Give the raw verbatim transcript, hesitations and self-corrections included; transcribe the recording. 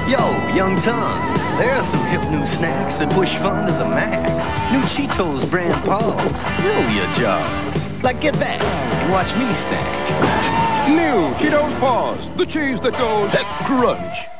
Yo, young tons, there are some hip new snacks that push fun to the max. New Cheetos brand Paws, roll your jaws. Like, get back and watch me snack. New Cheetos Paws, the cheese that goes at crunch.